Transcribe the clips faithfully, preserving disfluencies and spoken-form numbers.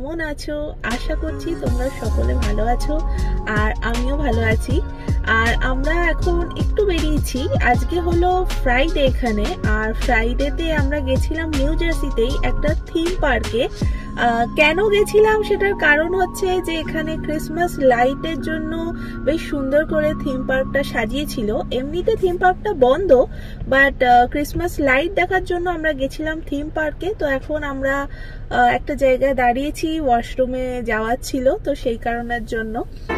কেমন আছো? আশা করছি তোমরা সকলে ভালো আছো আর আমিও ভালো আছি। আর আমরা এখন একটু বেরিয়েছি, আজকে হলো ফ্রাইডে এখানে, আর ফ্রাইডেতে আমরা গেছিলাম নিউ জার্সিতেই একটা থিম পার্কে। কেন গেছিলাম সেটার কারণ হচ্ছে যে এখানে ক্রিসমাস লাইটের জন্য বেশ সুন্দর করে থিম পার্কটা সাজিয়েছিল। এমনিতে থিম পার্কটা বন্ধ, বাট ক্রিসমাস লাইট দেখার জন্য আমরা গেছিলাম থিম পার্কে। তো এখন আমরা একটা জায়গায় দাঁড়িয়েছি, ওয়াশরুমে যাওয়ার ছিল, তো সেই কারণের জন্য।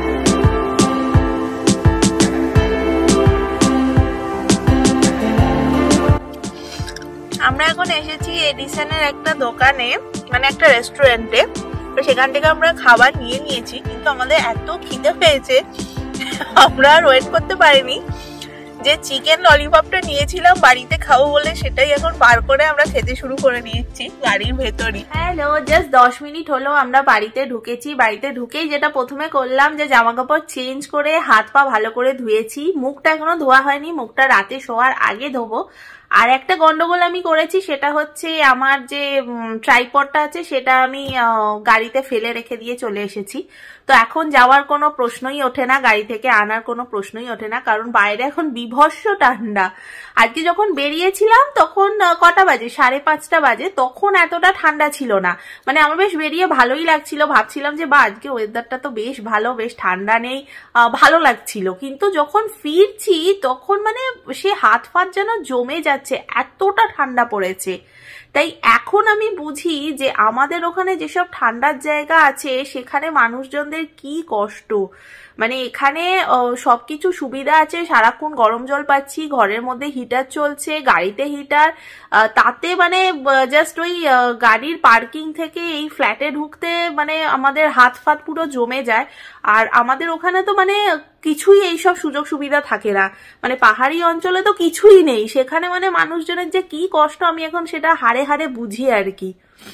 আমরা এখন এসেছি এডিসনের একটা দোকানে, মানে একটা রেস্টুরেন্টে। তো সেখান থেকে আমরা খাবার নিয়ে নিয়েছি, কিন্তু আমাদের এত খিদে পেয়েছে আমরা আর ওয়েট করতে পারিনি। যে চিকেন ললিপপটা নিয়েছিলাম বাড়িতে খাবো বলে, সেটাই এখন বার করে আমরা খেতে শুরু করে দিয়েছি গাড়ির ভেতরই। হ্যালো, জাস্ট দশ মিনিট হলো আমরা বাড়িতে ঢুকেছি। বাড়িতে ঢুকেই যেটা প্রথমে করলাম যে জামা কাপড় চেঞ্জ করে হাত পা ভালো করে ধুয়েছি। মুখটা এখনো ধোয়া হয়নি, মুখটা রাতে শোয়ার আগে ধোবো। আর একটা গন্ডগোল আমি করেছি, সেটা হচ্ছে আমার যে ট্রাইপডটা আছে সেটা আমি গাড়িতে ফেলে রেখে দিয়ে চলে এসেছি। তো এখন যাওয়ার কোনো প্রশ্নই ওঠে না, গাড়ি থেকে আনার কোনো প্রশ্নই ওঠে না, কারণ বাইরে এখন বিভৎস ঠান্ডা। আজকে যখন বেরিয়েছিলাম তখন কটা বাজে, সাড়ে পাঁচটা বাজে, তখন এতটা ঠান্ডা ছিল না। মানে আমার বেশ বেরিয়ে ভালোই লাগছিল, ভাবছিলাম যে বা আজকে ওয়েদারটা তো বেশ ভালো, বেশ ঠান্ডা নেই, ভালো লাগছিল। কিন্তু যখন ফিরছি তখন মানে সে হাত ফাত যেন জমে যাচ্ছে, এতটা ঠান্ডা পড়েছে। তাই এখন আমি বুঝি যে আমাদের ওখানে যেসব ঠান্ডার জায়গা আছে সেখানে মানুষজনদের কি কষ্ট। মানে এখানে সবকিছু সুবিধা আছে, সারাক্ষণ গরম জল পাচ্ছি, ঘরের মধ্যে হিটার চলছে, গাড়িতে হিটার, তাতে মানে জাস্ট ওই গাড়ির পার্কিং থেকে এই ফ্ল্যাটে ঢুকতে মানে আমাদের হাত ফাত পুরো জমে যায়। আর আমাদের ওখানে তো মানে কিছুই এইসব সুযোগ সুবিধা থাকে না, মানে পাহাড়ি অঞ্চলে তো কিছুই নেই। সেখানে মানে মানুষজনের যে কি কষ্ট আমি এখন সেটা হাড়ে হাড়ে বুঝি আর কি।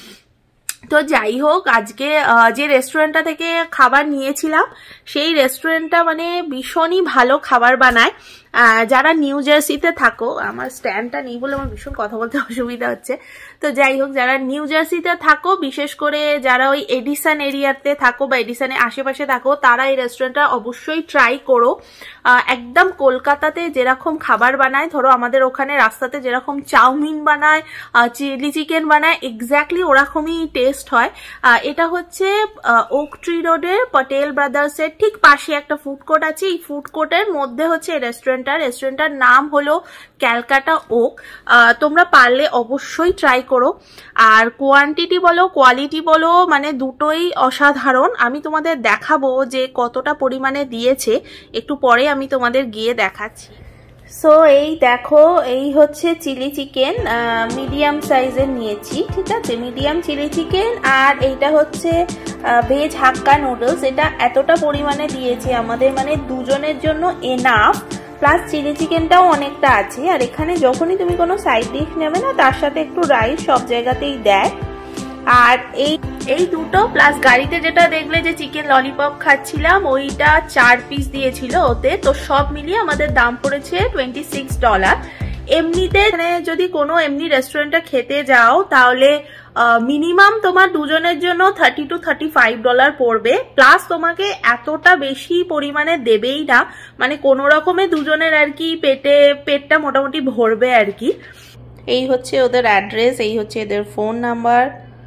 তো যাই হোক, আজকে যে রেস্টুরেন্টটা থেকে খাবার নিয়েছিলাম সেই রেস্টুরেন্টটা মানে ভীষণই ভালো খাবার বানায়। যারা নিউ জার্সিতে থাকো, আমার স্ট্যান্ডটা নেই বলে আমার ভীষণ কথা বলতে অসুবিধা হচ্ছে। তো যাই হোক, যারা নিউ জার্সিতে থাকো, বিশেষ করে যারা ওই এডিসন এরিয়াতে থাকো বা এডিসনের আশেপাশে থাকো, তারা এই রেস্টুরেন্টটা অবশ্যই ট্রাই করো। একদম কলকাতাতে যেরকম খাবার বানায়, ধরো আমাদের ওখানে রাস্তাতে যেরকম চাউমিন বানায়, চিলি চিকেন বানায়, এক্স্যাক্টলি ওরকমই টেস্ট হয়। এটা হচ্ছে ওক ট্রি রোডের পটেল ব্রাদার্সের ঠিক পাশে একটা ফুড কোর্ট আছে। এই ফুড কোর্টের মধ্যে হচ্ছে এই রেস্টুরেন্টটা। রেস্টুরেন্টটার নাম হলো ক্যালকাটা ওক। তোমরা পারলে অবশ্যই ট্রাই করো। আর কোয়ান্টিটি বলো কোয়ালিটি বলো, মানে দুটোই অসাধারণ। আমি তোমাদের দেখাবো যে কতটা পরিমাণে দিয়েছে, একটু পরে আমি তোমাদের গিয়ে দেখাচ্ছি। সো এই দেখো, এই হচ্ছে চিলি চিকেন, মিডিয়াম সাইজের নিয়েছি, ঠিক আছে, মিডিয়াম চিলি চিকেন। আর এইটা হচ্ছে ভেজ হাক্কা নুডলস। এটা এতটা পরিমাণে দিয়েছে আমাদের, মানে দুজনের জন্য এনাফ। প্লাস চিলি চিকেনটাও অনেকটা আছে। আর এখানে যখনই তুমি কোনো সাইড ডিশ নেবে না, তার সাথে একটু রাইস সব জায়গাতেই দেয়। আর এই এই দুটো প্লাস গাড়িতে যেটা দেখলে যে চিকেন ললিপপ খাচ্ছিলাম, ওইটা চার পিস দিয়েছিল ওতে। তো সব মিলিয়ে আমাদের দাম পড়েছে টোয়েন্টি সিক্স ডলার। এমনিতে যদি কোনো এমনি রেস্টুরেন্টে খেতে যাও তাহলে মিনিমাম তোমার দুজনের জন্য thirty two thirty five dollar পড়বে। প্লাস তোমাকে এতটা বেশি পরিমাণে দেবেই না, মানে কোনো রকমে দুজনের আর কি পেটে পেটটা মোটামুটি ভরবে আর কি। এই হচ্ছে ওদের অ্যাড্রেস, এই হচ্ছে এদের ফোন নাম্বার।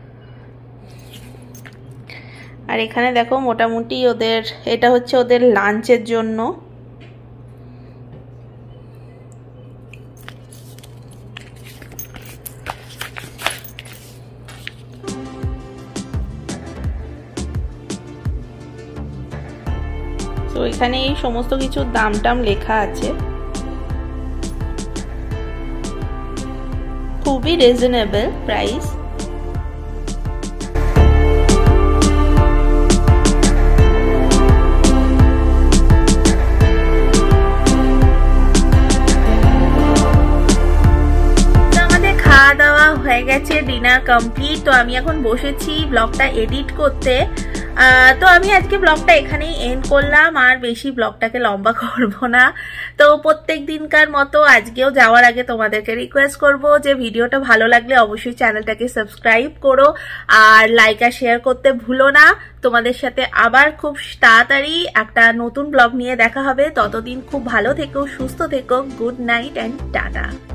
আর এখানে দেখো মোটামুটি ওদের এটা হচ্ছে ওদের লাঞ্চের জন্য। তো এখানে এই সমস্ত কিছুর দাম টাম লেখা আছে, খুবই রিজনেবল প্রাইস। হয়ে গেছে, ডিনার কমপ্লিট। তো আমি এখন বসেছি ব্লগটা এডিট করতে। তো আমি আজকে ব্লগটা এখানেই এন্ড করলাম, আর বেশি ব্লগটাকে লম্বা করব না। তো প্রত্যেক দিনকার মতো আজকেও যাওয়ার আগে তোমাদেরকে রিকোয়েস্ট করব যে ভিডিওটা ভালো লাগলে অবশ্যই চ্যানেলটাকে সাবস্ক্রাইব করো, আর লাইক আর শেয়ার করতে ভুলো না। তোমাদের সাথে আবার খুব তাড়াতাড়ি একটা নতুন ব্লগ নিয়ে দেখা হবে। ততদিন খুব ভালো থেকো, সুস্থ থেকো। Good night and tata.